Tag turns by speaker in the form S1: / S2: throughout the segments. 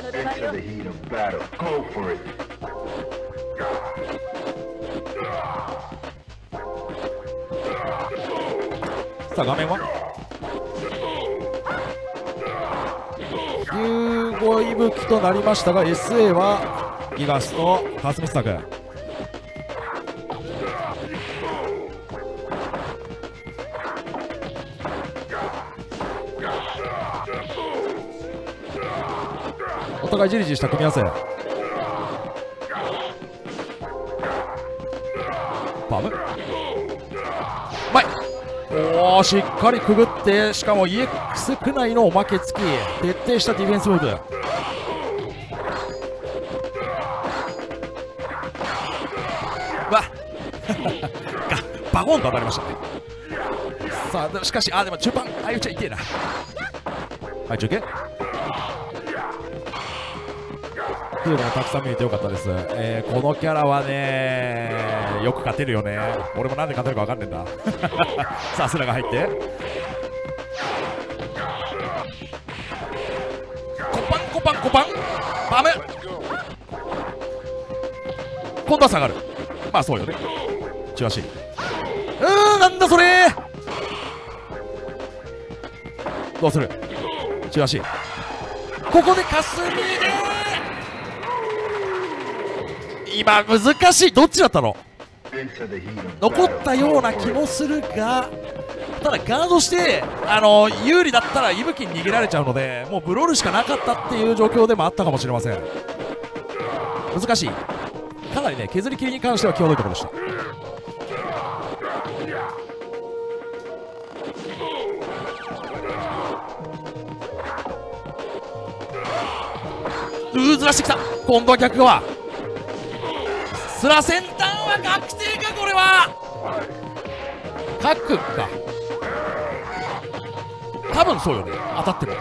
S1: さあ画面は15息吹となりましたが SA はギガスと霞作。お互いじりじりした組み合わせ。パムおー、しっかりくぐって、しかも EX 区内のおまけ付き、徹底したディフェンスムーブ。わバコンと当たりましたね。さあしかし、でも中盤あいうちゃ痛えな。はい、中継ヒーローもたくさん見れてよかったです。このキャラはねよく勝てるよね。俺もなんで勝てるか分かんねえんださあスラが入ってコパンバム今度は下がる。まあそうよね。中足なんだそれ。どうする。中足ここで霞で今難しい。どっちだったの。残ったような気もするが、ただガードして有利だったら息吹に逃げられちゃうので、もうブロールしかなかったっていう状況でもあったかもしれません。難しい。かなりね削り切りに関しては際どいところでした。ずらしてきた。今度は逆側スラ先端は確定か。これは角か多分そうよね。当たっても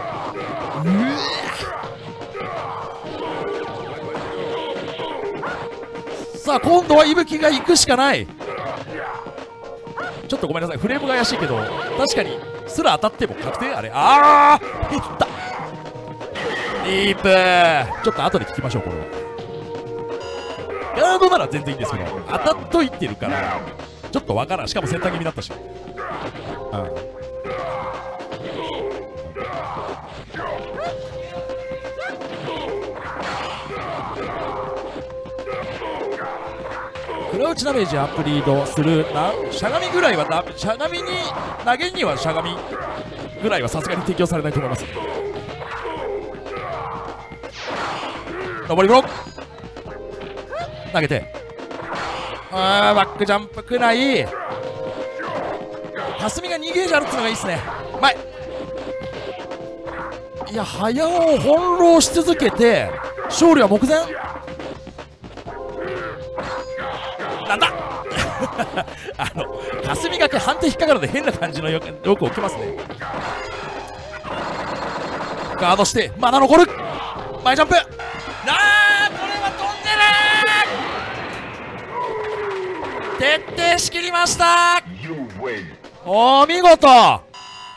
S1: さあ今度は息吹が行くしかない。ちょっとごめんなさい、フレームが怪しいけど確かにスラ当たっても確定。あれ減ったリープ。ちょっと後で聞きましょう。これはガードなら全然いいんですけど、当たっといてるからちょっとわからん。しかも先端気味だったし、クラウチダメージアップリードするしゃがみぐらいはしゃがみに投げにはしゃがみぐらいはさすがに適用されないと思います。上りブロック投げてバックジャンプくらい霞が2ゲージあるっていうのがいいですね。前いや早尾を翻弄し続けて勝利は目前なんだ霞が判定引っかかるので変な感じのよく起きますね。ガードしてまだ残る前ジャンプ。これは飛んでる。徹底しきりました。お見事。